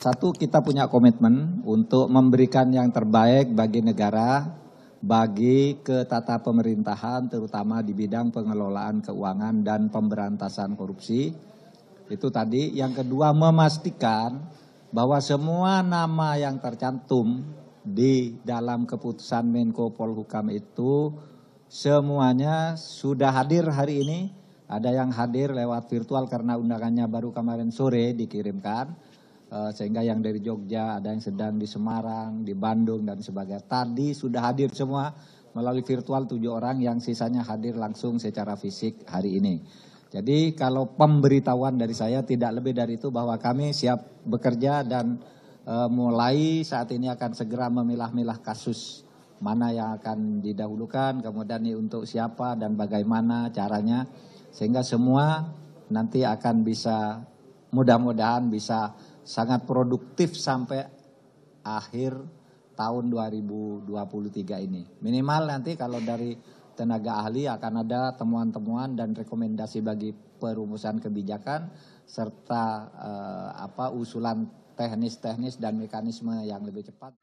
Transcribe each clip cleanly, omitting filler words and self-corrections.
Satu, kita punya komitmen untuk memberikan yang terbaik bagi negara, bagi ketata pemerintahan, terutama di bidang pengelolaan keuangan dan pemberantasan korupsi. Itu tadi. Yang kedua, memastikan bahwa semua nama yang tercantum di dalam keputusan Menko Polhukam itu semuanya sudah hadir hari ini. Ada yang hadir lewat virtual karena undangannya baru kemarin sore dikirimkan. Sehingga yang dari Jogja, ada yang sedang di Semarang, di Bandung dan sebagainya. Tadi sudah hadir semua melalui virtual 7 orang, yang sisanya hadir langsung secara fisik hari ini. Jadi kalau pemberitahuan dari saya tidak lebih dari itu, bahwa kami siap bekerja dan mulai saat ini akan segera memilah-milah kasus mana yang akan didahulukan, kemudian ini untuk siapa dan bagaimana caranya, sehingga semua nanti akan bisa, mudah-mudahan bisa sangat produktif sampai akhir tahun 2023 ini. Minimal nanti kalau dari tenaga ahli akan ada temuan-temuan dan rekomendasi bagi perumusan kebijakan serta usulan teknis-teknis dan mekanisme yang lebih cepat.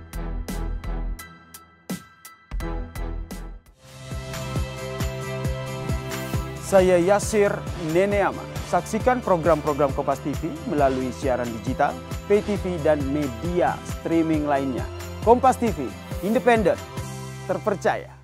Saya Yasir Neneama. Saksikan program-program Kompas TV melalui siaran digital, pay TV, dan media streaming lainnya. Kompas TV, independen, terpercaya.